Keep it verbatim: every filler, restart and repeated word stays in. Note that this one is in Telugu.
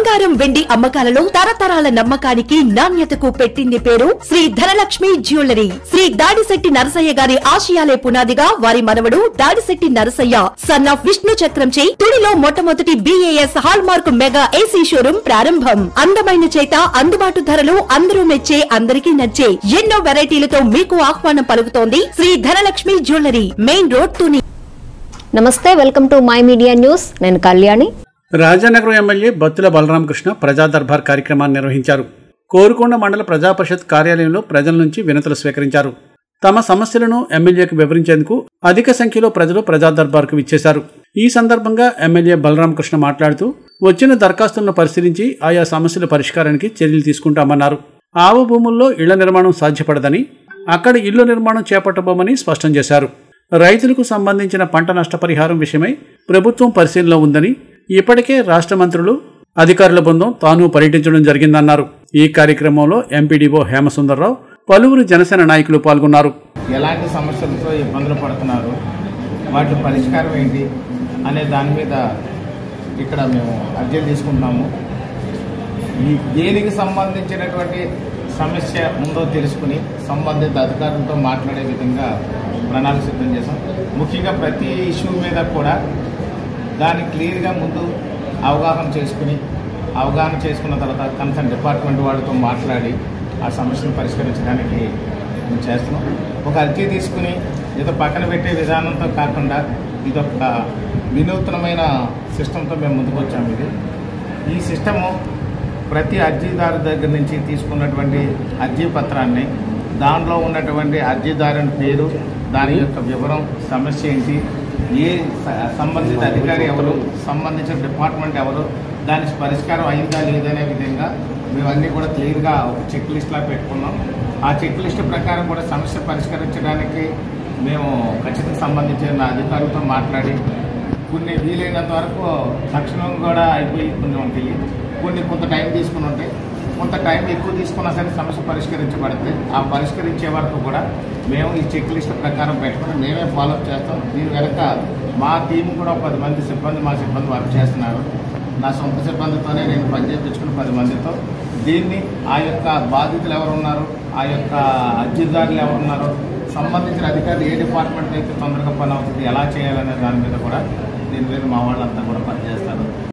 బంగారం వెండి అమ్మకాలలో తరతరాల నమ్మకానికి నాణ్యతకు పెట్టింది పేరు శ్రీ ధనలక్ష్మి జ్యువెలరీ. శ్రీ దాడిశెట్టి నరసయ్య గారి ఆశయాలే పునాదిగా వారి మనవడు దాడిశెట్టి నరసయ్య సన్ ఆఫ్ విష్ణు చక్రంచే తుడిలో మొట్టమొదటి BAS hallmark mega AC showroom ప్రారంభం. అందమైన చేత అందుబాటు ధరలు అందరూ మెచ్చే అందరికీ నచ్చే ఎన్నో వెరైటీలతో మీకు ఆహ్వానం పలుకుతోంది Sri Dhanalakshmi jewellery, main road Tuni. నమస్తే, welcome to my media news. నేను కళ్యాణి. రాజానగరం ఎమ్మెల్యే బత్తుల బలరామకృష్ణ ప్రజా దర్బార్ కార్యక్రమాన్ని నిర్వహించారు. కోరుకొండ మండల ప్రజాపరిషత్ కార్యాలయంలో ప్రజల నుంచి వినతులు స్వీకరించారు. తమ సమస్యలను ఎమ్మెల్యేకు వివరించేందుకు అధిక సంఖ్యలో ప్రజలు ప్రజా దర్బార్కు విచ్చేశారు. ఈ సందర్భంగా ఎమ్మెల్యే బలరామకృష్ణ మాట్లాడుతూ వచ్చిన దరఖాస్తులను పరిశీలించి ఆయా సమస్యల పరిష్కారానికి చర్యలు తీసుకుంటామన్నారు. ఆవ భూముల్లో ఇళ్ల నిర్మాణం సాధ్యపడదని, అక్కడ ఇళ్ల నిర్మాణం చేపట్టబోమని స్పష్టం చేశారు. రైతులకు సంబంధించిన పంట నష్టపరిహారం విషయమై ప్రభుత్వం పరిశీలనలో ఉందని, ఇప్పటికే రాష్ట్ర మంత్రులు అధికారుల బృందం తాను పర్యటించడం జరిగిందన్నారు. ఈ కార్యక్రమంలో ఎంపీడీఓ హేమసుందర్రావు, పలువురు జనసేన నాయకులు పాల్గొన్నారు. ఎలాంటి సమస్యలతో ఇబ్బందులు పడుతున్నారు, వాటి పరిష్కారం ఏంటి అనే దాని మీద ఇక్కడ మేము అర్జీలు తీసుకుంటున్నాము. ఈ దేనికి సంబంధించినటువంటి సమస్య ఉందో తెలుసుకుని సంబంధిత అధికారులతో మాట్లాడే విధంగా ప్రణాళిక సిద్ధం చేశాం. ముఖ్యంగా ప్రతి ఇష్యూ మీద కూడా దాన్ని క్లియర్గా ముందు అవగాహన చేసుకుని అవగాహన చేసుకున్న తర్వాత కన్సర్న్ డిపార్ట్మెంట్ వాళ్ళతో మాట్లాడి ఆ సమస్యను పరిష్కరించడానికి మేము చేస్తున్నాం. ఒక అర్జీ తీసుకుని ఏదో పక్కన పెట్టే విధానంతో కాకుండా ఇదొక వినూత్నమైన సిస్టంతో మేము ముందుకు వచ్చాము. ఇది ఈ సిస్టము ప్రతి అర్జీదారు దగ్గర నుంచి తీసుకున్నటువంటి అర్జీ పత్రాన్ని, దానిలో ఉన్నటువంటి అర్జీదారుని పేరు, దాని యొక్క వివరం, సమస్య ఏంటి, ఏ సంబంధిత అధికారి ఎవరు, సంబంధించిన డిపార్ట్మెంట్ ఎవరు, దాని పరిష్కారం అయిందా లేదనే విధంగా మేమన్నీ కూడా క్లియర్గా ఒక చెక్ లిస్ట్లా పెట్టుకున్నాం. ఆ చెక్ లిస్ట్ ప్రకారం కూడా సమస్య పరిష్కరించడానికి మేము ఖచ్చితంగా సంబంధించిన అధికారులతో మాట్లాడి కొన్ని వీలైనంత వరకు తక్షణం కూడా అయిపోయి కొన్ని ఉంటాయి, కొన్ని కొంత టైం తీసుకుని ఉంటాయి. కొంత టైం ఎక్కువ తీసుకున్నా సరే సమస్య పరిష్కరించబడితే ఆ పరిష్కరించే వరకు కూడా మేము ఈ చెక్ లిస్ట్ ప్రకారం పెట్టుకుని మేమే ఫాలోఅప్ చేస్తాం. దీని వెనక మా టీం కూడా పది మంది సిబ్బంది మా సిబ్బంది వర్క్ చేస్తున్నారు. నా సొంత సిబ్బందితోనే నేను పనిచేయించుకుని పది మందితో దీన్ని ఆ యొక్క బాధితులు ఎవరున్నారు, ఆ యొక్క అర్జీదారులు ఎవరున్నారో, సంబంధించిన అధికారులు ఏ డిపార్ట్మెంట్ అయితే తొందరగా పని అవుతుంది, ఎలా చేయాలనే దాని మీద కూడా దీని మీద మా వాళ్ళంతా కూడా పనిచేస్తారు.